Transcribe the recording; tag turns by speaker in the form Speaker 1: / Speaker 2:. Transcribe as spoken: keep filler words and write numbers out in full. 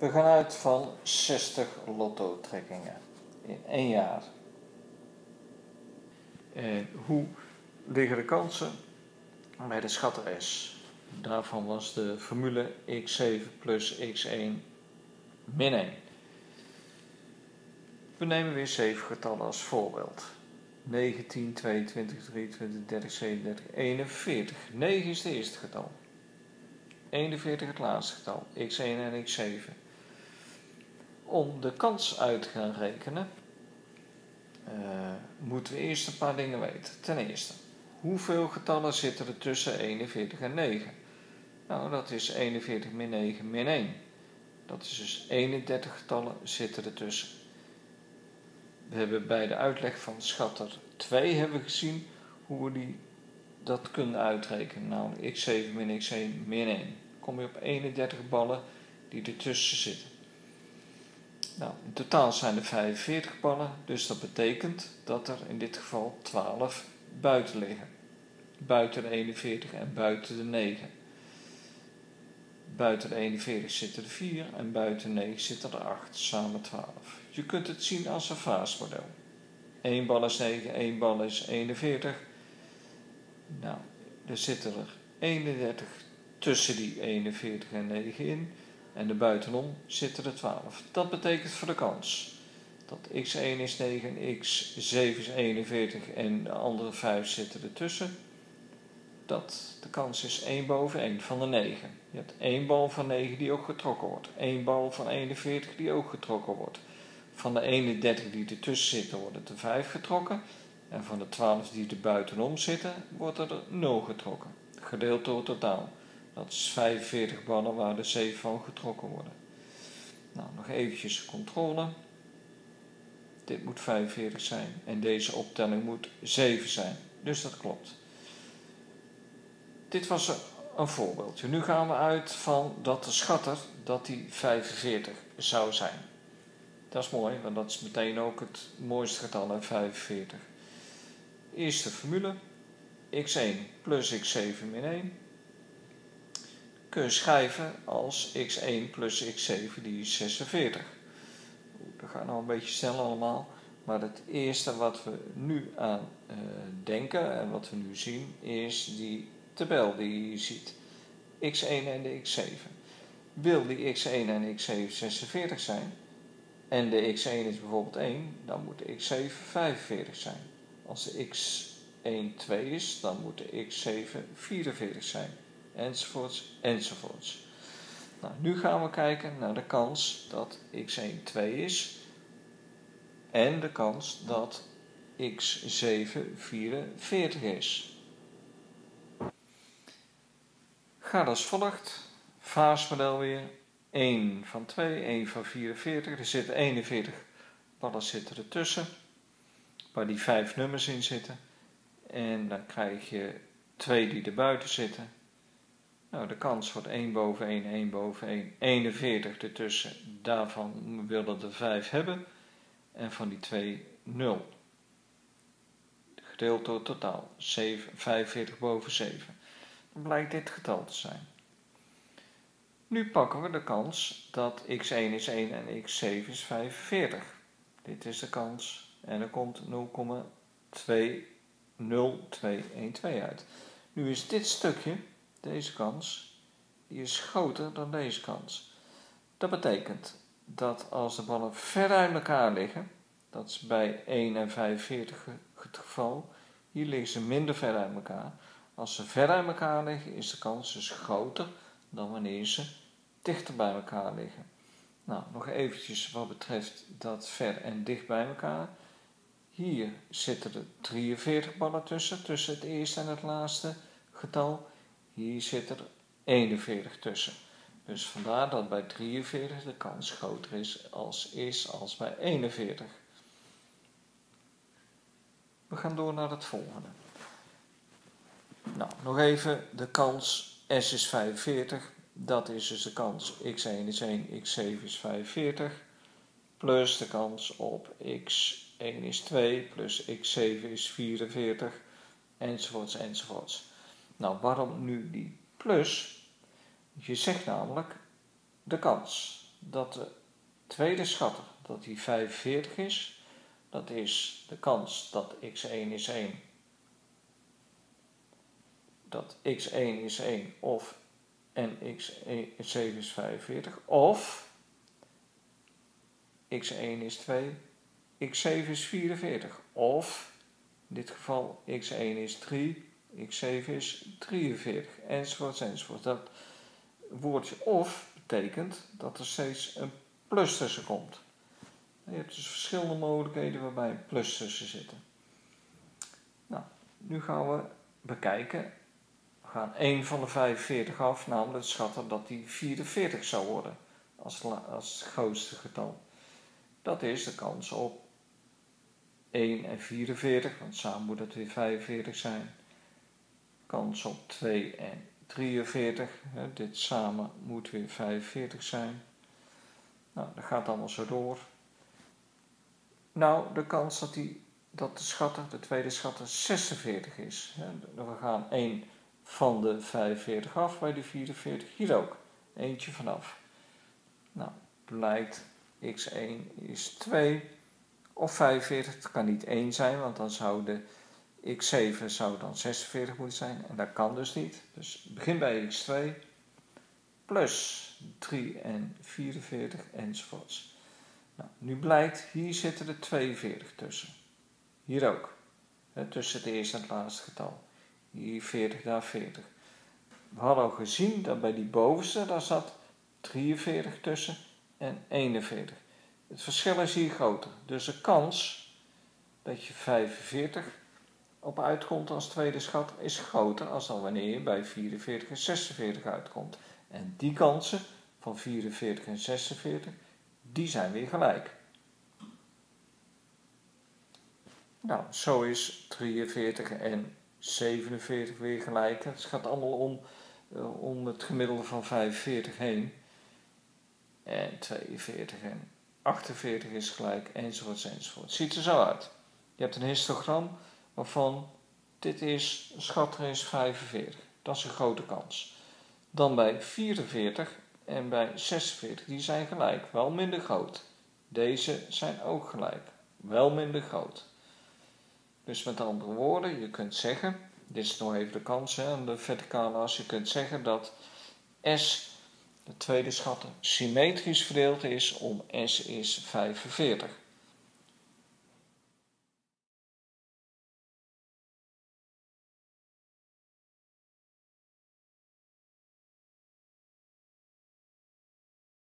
Speaker 1: We gaan uit van zestig lotto-trekkingen in één jaar. En hoe liggen de kansen bij de schatter S? Daarvan was de formule x zeven plus x één min één. We nemen weer zeven getallen als voorbeeld. negentien, tweeëntwintig, drieëntwintig, dertig, zevenendertig, eenenveertig. negen is het eerste getal. eenenveertig het laatste getal, x één en x zeven. Om de kans uit te gaan rekenen, uh, moeten we eerst een paar dingen weten. Ten eerste, hoeveel getallen zitten er tussen eenenveertig en negen? Nou, dat is eenenveertig min negen min één. Dat is dus eenendertig getallen zitten er tussen. We hebben bij de uitleg van schatter twee hebben we gezien hoe we die, dat kunnen uitrekenen. Namelijk x zeven min x één min één. Dan kom je op eenendertig ballen die ertussen zitten. Nou, in totaal zijn er vijfenveertig ballen, dus dat betekent dat er in dit geval twaalf buiten liggen. Buiten de eenenveertig en buiten de negen. Buiten de eenenveertig zitten er vier en buiten de negen zitten er acht, samen twaalf. Je kunt het zien als een vaasmodel. één bal is negen, één bal is eenenveertig. Nou, er zitten er eenendertig tussen die eenenveertig en negen in. En er buitenom zitten er twaalf. Dat betekent voor de kans dat x één is negen, x zeven is eenenveertig en de andere vijf zitten ertussen. Dat de kans is één boven één van de negen. Je hebt één bal van negen die ook getrokken wordt. één bal van eenenveertig die ook getrokken wordt. Van de eenendertig die ertussen zitten worden er vijf getrokken. En van de twaalf die er buitenom zitten wordt er nul getrokken. Gedeeld door het totaal. Dat is vijfenveertig ballen waar er zeven van getrokken worden. Nou, nog eventjes controle. Dit moet vijfenveertig zijn en deze optelling moet zeven zijn. Dus dat klopt. Dit was een voorbeeldje. Nu gaan we uit van dat de schatter dat die vijfenveertig zou zijn. Dat is mooi, want dat is meteen ook het mooiste getal uit vijfenveertig. Eerste formule. x één plus x zeven min één. Kun je schrijven als x één plus x zeven, die is zesenveertig. Dat gaat nou een beetje snel allemaal, maar het eerste wat we nu aan uh, denken en wat we nu zien is die tabel die je hier ziet. x één en de x zeven. Wil die x één en x zeven zesenveertig zijn en de x één is bijvoorbeeld één, dan moet de x zeven vijfenveertig zijn. Als de x één twee is, dan moet de x zeven vierenveertig zijn. Enzovoorts, enzovoorts. Nou, nu gaan we kijken naar de kans dat x één twee is en de kans dat x zeven vierenveertig is. Gaat als volgt. Vaasmodel weer. één van twee, één van vierenveertig. Er zitten eenenveertig ballen zitten ertussen, waar die vijf nummers in zitten. En dan krijg je twee die er buiten zitten. Nou, de kans wordt één boven één, één boven één, eenenveertig ertussen. Daarvan willen we er vijf hebben. En van die twee, nul. Gedeeld door het totaal, vijfenveertig boven zeven. Dan blijkt dit getal te zijn. Nu pakken we de kans dat x één is één en x zeven is vijfenveertig. Dit is de kans. En er komt nul komma twee nul twee een twee uit. Nu is dit stukje, deze kans, die is groter dan deze kans. Dat betekent dat als de ballen ver uit elkaar liggen, dat is bij één en vijfenveertig het geval, hier liggen ze minder ver uit elkaar. Als ze ver uit elkaar liggen, is de kans dus groter dan wanneer ze dichter bij elkaar liggen. Nou, nog eventjes wat betreft dat ver en dicht bij elkaar. Hier zitten er drieënveertig ballen tussen, tussen het eerste en het laatste getal. Hier zit er eenenveertig tussen. Dus vandaar dat bij drieënveertig de kans groter is als, is als bij eenenveertig. We gaan door naar het volgende. Nou, nog even de kans S is vijfenveertig. Dat is dus de kans x één is één, x zeven is vijfenveertig. Plus de kans op x één is twee, plus x zeven is vierenveertig. Enzovoorts, enzovoorts. Nou, waarom nu die plus? Je zegt namelijk de kans. dat de tweede schatter dat die vijfenveertig is. Dat is de kans dat x één is één. Dat x één is één of en x zeven is vijfenveertig. Of x één is twee, x zeven is vierenveertig. Of in dit geval x één is drie, x zeven is drieënveertig. Enzovoort, enzovoort. Dat woordje of betekent dat er steeds een plus tussen komt. Je hebt dus verschillende mogelijkheden waarbij een plus tussen zitten. Nou, nu gaan we bekijken. We gaan één van de vijfenveertig af, namelijk het schatten dat die vierenveertig zou worden als, als het grootste getal. Dat is de kans op één en vierenveertig, want samen moet het weer vijfenveertig zijn. Kans op twee en drieënveertig, hè, dit samen moet weer vijfenveertig zijn. Nou, dat gaat allemaal zo door. Nou, de kans dat, die, dat de schatter, de tweede schatter, zesenveertig is. Hè. We gaan één van de vijfenveertig af bij de vierenveertig, hier ook. Eentje vanaf. Nou, blijkt x één is twee of vijfenveertig. Het kan niet één zijn, want dan zou de x zeven zou dan zesenveertig moeten zijn. En dat kan dus niet. Dus begin bij x twee plus drie en vierenveertig enzovoorts. Nou, nu blijkt, hier zitten er tweeënveertig tussen. Hier ook. Hè, tussen het eerste en het laatste getal. Hier veertig, daar veertig. We hadden al gezien dat bij die bovenste, daar zat drieënveertig tussen en eenenveertig. Het verschil is hier groter. Dus de kans dat je vijfenveertig op uitkomt als tweede schat is groter als dan wanneer je bij vierenveertig en zesenveertig uitkomt. En die kansen van vierenveertig en zesenveertig, die zijn weer gelijk. Nou, zo is drieënveertig en zevenenveertig weer gelijk. Het gaat allemaal om, uh, om het gemiddelde van vijfenveertig heen. En tweeënveertig en achtenveertig is gelijk, enzovoort, enzovoort. Ziet er zo uit. Je hebt een histogram waarvan dit is, de schatter is vijfenveertig. Dat is een grote kans. Dan bij vierenveertig en bij zesenveertig, die zijn gelijk, wel minder groot. Deze zijn ook gelijk, wel minder groot. Dus met andere woorden, je kunt zeggen, dit is nog even de kans hè, aan de verticale as, je kunt zeggen dat S, de tweede schatter, symmetrisch verdeeld is om S is vijfenveertig.